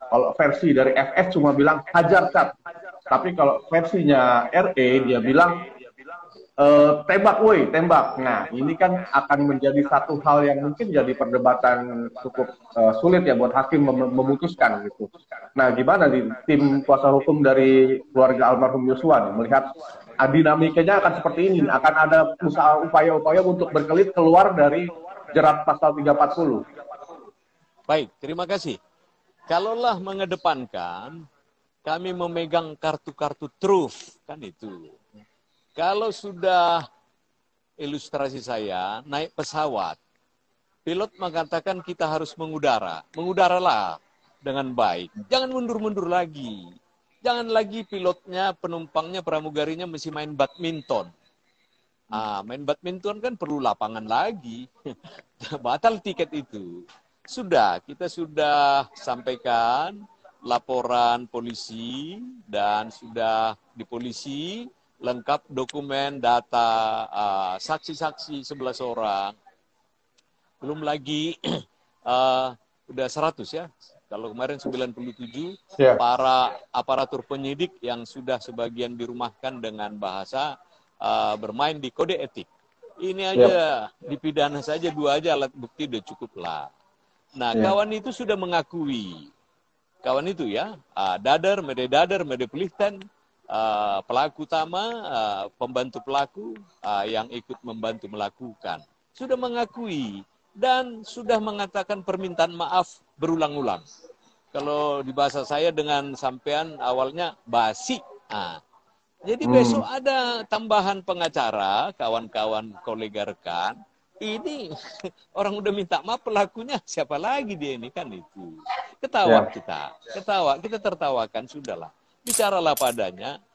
Kalau versi dari FS cuma bilang hajar cat. Tapi kalau versinya RE dia bilang tembak woi, tembak. Nah, ini kan akan menjadi satu hal yang mungkin jadi perdebatan cukup sulit ya buat hakim memutuskan gitu. Nah, gimana di tim kuasa hukum dari keluarga almarhum Yosua nih, melihat dinamikanya akan seperti ini, akan ada usaha upaya-upaya untuk berkelit keluar dari jerat pasal 340. Baik, terima kasih. Kalaulah mengedepankan, kami memegang kartu-kartu truth, kan itu. Kalau sudah ilustrasi saya, naik pesawat, pilot mengatakan kita harus mengudara. Mengudaralah dengan baik. Jangan mundur-mundur lagi. Jangan lagi pilotnya, penumpangnya, pramugarinya mesti main badminton. Main badminton kan perlu lapangan lagi. Batal tiket itu. Kita sudah sampaikan laporan polisi dan sudah di polisi lengkap dokumen, data, saksi-saksi 11 orang. Belum lagi udah 100 ya. Kalau kemarin 97, para aparatur penyidik yang sudah sebagian dirumahkan dengan bahasa bermain di kode etik. Ini aja dipidana saja 2 aja alat bukti udah cukup lah. Nah, kawan itu sudah mengakui. Kawan itu ya, Dadar, Mede Pelihten, pelaku utama, pembantu pelaku yang ikut membantu melakukan. Sudah mengakui dan sudah mengatakan permintaan maaf berulang-ulang. Kalau di bahasa saya dengan sampean awalnya basi. Jadi besok ada tambahan pengacara, kawan-kawan kolega rekan. Ini orang udah minta maaf, pelakunya siapa lagi dia ini kan itu. Ketawa kita tertawakan, sudahlah. Bicaralah padanya,